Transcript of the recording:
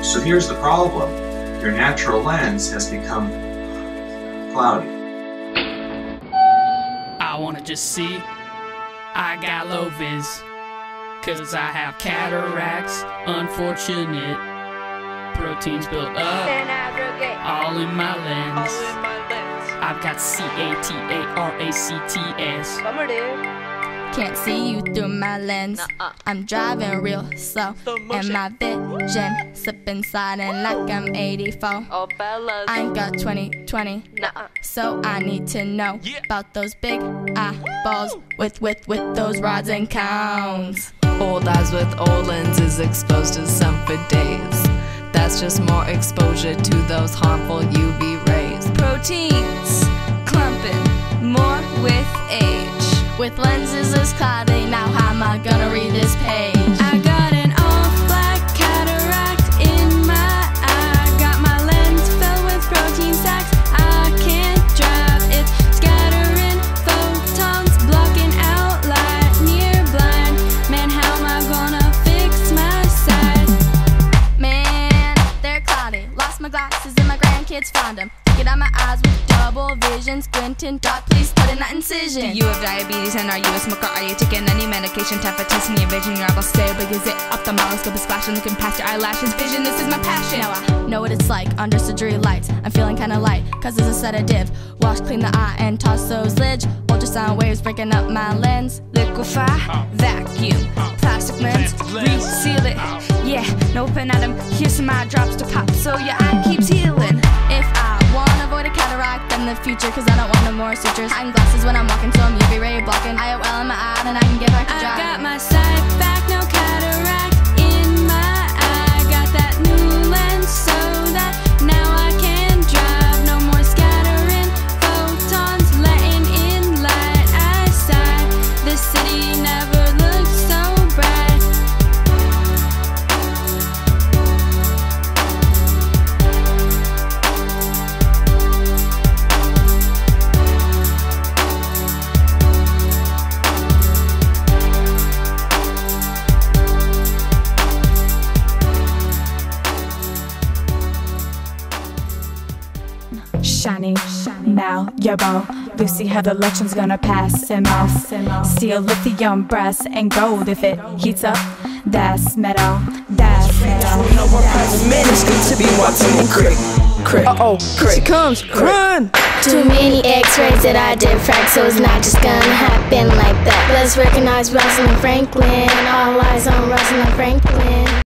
So here's the problem. Your natural lens has become cloudy. I wanna just see, I got low vis, cause I have cataracts, unfortunate. Proteins built up, all in my lens. I've got Cataracts. Can't see you through my lens. I'm driving real slow, and my vision slipping sliding like I'm 84. I ain't got 20/20, so I need to know about those big eyeballs with those rods and cones. Old eyes with old lenses exposed to sun for days. That's just more exposure to those harmful UV rays. Proteins clumping more with age. With lenses this cloudy, now how am I gonna read this page? I got an all-black cataract in my eye. Got my lens filled with protein stacks. I can't drive, it's scattering photons, blocking out light, near blind. Man, how am I gonna fix my sight? Man, they're cloudy. Lost my glasses and my grandkids found them. Get out my eyes with double vision, squinting, dark, please put in that incision. Do you have diabetes and are you a smoker? Are you taking any medication? Time for testing your vision, your eyeballs stay big. Is it ophthalmoscope is flashing, looking past your eyelashes? Vision, this is my passion. Now I know what it's like under surgery lights. I'm feeling kinda light, cause there's a sedative. Wash, clean the eye, and toss those lids. Ultrasound waves breaking up my lens. Liquefy, vacuum, plastic lens, reseal it. Yeah, no open atom, here's some eye drops to pop so your eye keeps healing. If I wanna avoid a cataract in the future, cause I don't want no more sutures. I'm glasses when I'm walking, so I'm UV ray blocking. IOL in my eye, and I can get back to driving. I got my sight back, no cataract in my eye. Got that new lens so that now I can drive. No more scattering photons, letting in light eyesight. This city never looked so bright. Shiny, now your bow. Lucy, how the election's gonna pass him off. Steel, lithium, brass, and gold. If it heats up, that's metal. That's metal. We know we're private men, it's good to be watching the crick. Uh-oh, here she comes, run! Too many x-rays that I did frack, so it's not just gonna happen like that. Let's recognize Rosalind Franklin, all eyes on Rosalind Franklin.